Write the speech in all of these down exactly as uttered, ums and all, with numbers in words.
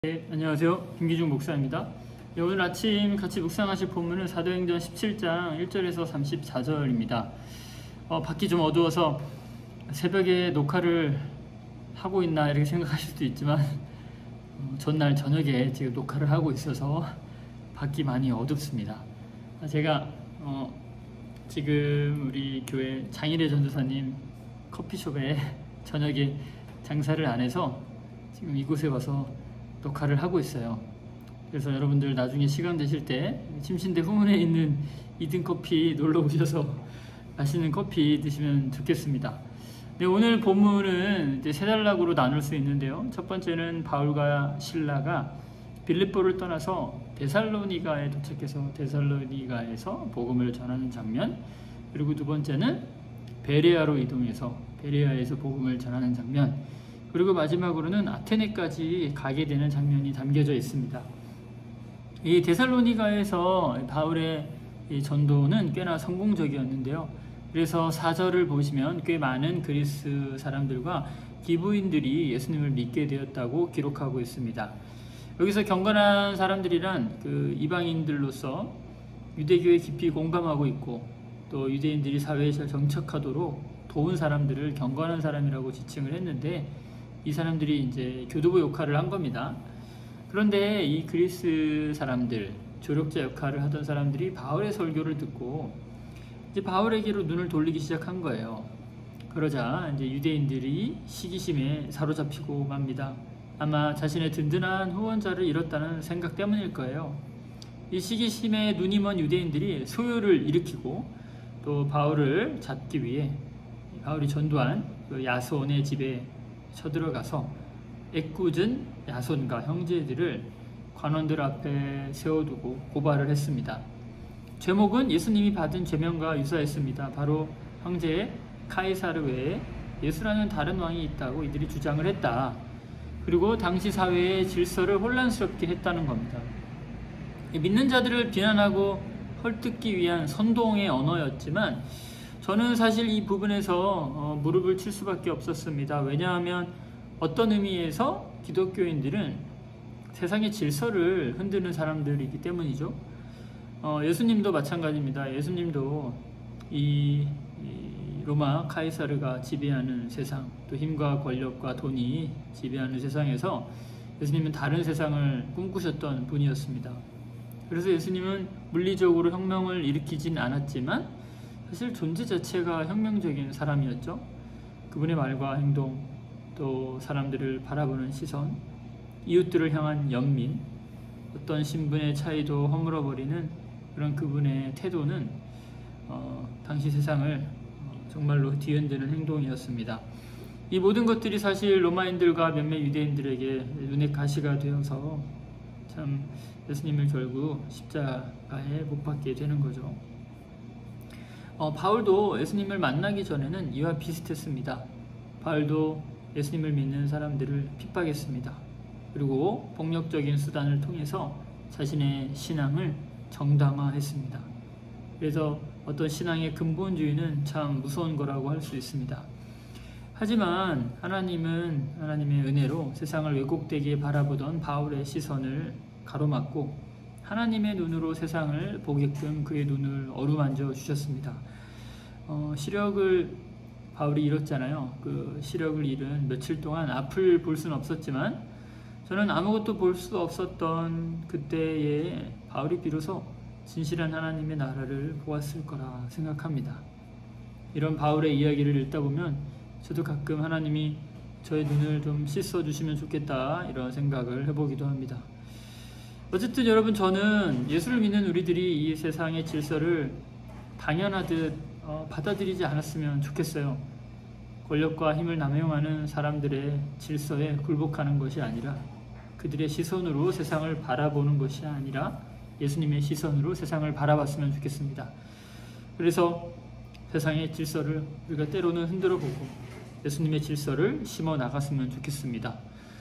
네, 안녕하세요. 김기중 목사입니다. 네, 오늘 아침 같이 묵상하실 본문은 사도행전 십칠 장 일 절에서 삼십사 절입니다. 어, 밖이 좀 어두워서 새벽에 녹화를 하고 있나 이렇게 생각하실 수도 있지만 어, 전날 저녁에 지금 녹화를 하고 있어서 밖이 많이 어둡습니다. 제가 어, 지금 우리 교회 장일의 전도사님 커피숍에 저녁에 장사를 안 해서 지금 이곳에 와서 녹화를 하고 있어요. 그래서 여러분들 나중에 시간 되실 때 침신대 후문에 있는 이든 커피 놀러 오셔서 맛있는 커피 드시면 좋겠습니다. 네, 오늘 본문은 이제 세 단락으로 나눌 수 있는데요. 첫 번째는 바울과 실라가 빌립보를 떠나서 데살로니가에 도착해서 데살로니가에서 복음을 전하는 장면, 그리고 두 번째는 베레아로 이동해서 베레아에서 복음을 전하는 장면, 그리고 마지막으로는 아테네까지 가게 되는 장면이 담겨져 있습니다. 이 데살로니가에서 바울의 이 전도는 꽤나 성공적이었는데요. 그래서 사 절을 보시면 꽤 많은 그리스 사람들과 기부인들이 예수님을 믿게 되었다고 기록하고 있습니다. 여기서 경건한 사람들이란 그 이방인들로서 유대교에 깊이 공감하고 있고 또 유대인들이 사회에 잘 정착하도록 도운 사람들을 경건한 사람이라고 지칭을 했는데, 이 사람들이 이제 교도부 역할을 한 겁니다. 그런데 이 그리스 사람들, 조력자 역할을 하던 사람들이 바울의 설교를 듣고 이제 바울에게로 눈을 돌리기 시작한 거예요. 그러자 이제 유대인들이 시기심에 사로잡히고 맙니다. 아마 자신의 든든한 후원자를 잃었다는 생각 때문일 거예요. 이 시기심에 눈이 먼 유대인들이 소요를 일으키고 또 바울을 잡기 위해 바울이 전도한 그 야손의 집에 쳐들어가서 애꿎은 야손과 형제들을 관원들 앞에 세워두고 고발을 했습니다. 제목은 예수님이 받은 죄명과 유사했습니다. 바로 황제 카이사르 외에 예수라는 다른 왕이 있다고 이들이 주장을 했다. 그리고 당시 사회의 질서를 혼란스럽게 했다는 겁니다. 믿는 자들을 비난하고 헐뜯기 위한 선동의 언어였지만 저는 사실 이 부분에서 어, 무릎을 칠 수밖에 없었습니다. 왜냐하면 어떤 의미에서 기독교인들은 세상의 질서를 흔드는 사람들이기 때문이죠. 어, 예수님도 마찬가지입니다. 예수님도 이, 이 로마 카이사르가 지배하는 세상, 또 힘과 권력과 돈이 지배하는 세상에서 예수님은 다른 세상을 꿈꾸셨던 분이었습니다. 그래서 예수님은 물리적으로 혁명을 일으키진 않았지만 사실 존재 자체가 혁명적인 사람이었죠. 그분의 말과 행동, 또 사람들을 바라보는 시선, 이웃들을 향한 연민, 어떤 신분의 차이도 허물어버리는 그런 그분의 태도는 어, 당시 세상을 정말로 뒤흔드는 행동이었습니다. 이 모든 것들이 사실 로마인들과 몇몇 유대인들에게 눈의 가시가 되어서 참 예수님을 결국 십자가에 못 박게 되는 거죠. 어, 바울도 예수님을 만나기 전에는 이와 비슷했습니다. 바울도 예수님을 믿는 사람들을 핍박했습니다. 그리고 폭력적인 수단을 통해서 자신의 신앙을 정당화했습니다. 그래서 어떤 신앙의 근본주의는 참 무서운 거라고 할 수 있습니다. 하지만 하나님은 하나님의 은혜로 세상을 왜곡되게 바라보던 바울의 시선을 가로막고 하나님의 눈으로 세상을 보게끔 그의 눈을 어루만져 주셨습니다. 어, 시력을 바울이 잃었잖아요. 그 시력을 잃은 며칠 동안 앞을 볼 수는 없었지만 저는 아무것도 볼 수 없었던 그때에 바울이 비로소 진실한 하나님의 나라를 보았을 거라 생각합니다. 이런 바울의 이야기를 읽다 보면 저도 가끔 하나님이 저의 눈을 좀 씻어주시면 좋겠다 이런 생각을 해보기도 합니다. 어쨌든 여러분, 저는 예수를 믿는 우리들이 이 세상의 질서를 당연하듯 어, 받아들이지 않았으면 좋겠어요. 권력과 힘을 남용하는 사람들의 질서에 굴복하는 것이 아니라 그들의 시선으로 세상을 바라보는 것이 아니라 예수님의 시선으로 세상을 바라봤으면 좋겠습니다. 그래서 세상의 질서를 우리가 때로는 흔들어 보고 예수님의 질서를 심어 나갔으면 좋겠습니다.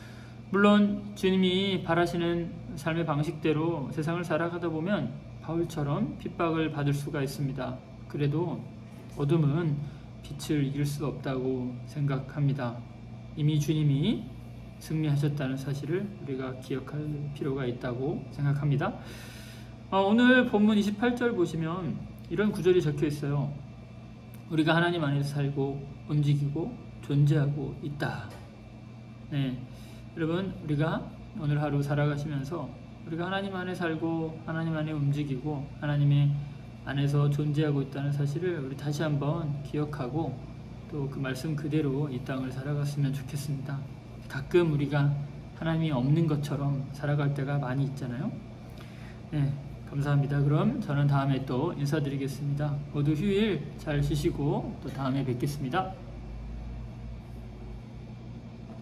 물론 주님이 바라시는 삶의 방식대로 세상을 살아가다 보면 바울처럼 핍박을 받을 수가 있습니다. 그래도 어둠은 빛을 이길 수 없다고 생각합니다. 이미 주님이 승리하셨다는 사실을 우리가 기억할 필요가 있다고 생각합니다. 어, 오늘 본문 이십팔 절 보시면 이런 구절이 적혀 있어요. 우리가 하나님 안에서 살고 움직이고 존재하고 있다. 네, 여러분, 우리가 오늘 하루 살아가시면서 우리가 하나님 안에 살고 하나님 안에 움직이고 하나님의 안에서 존재하고 있다는 사실을 우리 다시 한번 기억하고 또 그 말씀 그대로 이 땅을 살아갔으면 좋겠습니다. 가끔 우리가 하나님이 없는 것처럼 살아갈 때가 많이 있잖아요. 네, 감사합니다. 그럼 저는 다음에 또 인사드리겠습니다. 모두 휴일 잘 쉬시고 또 다음에 뵙겠습니다.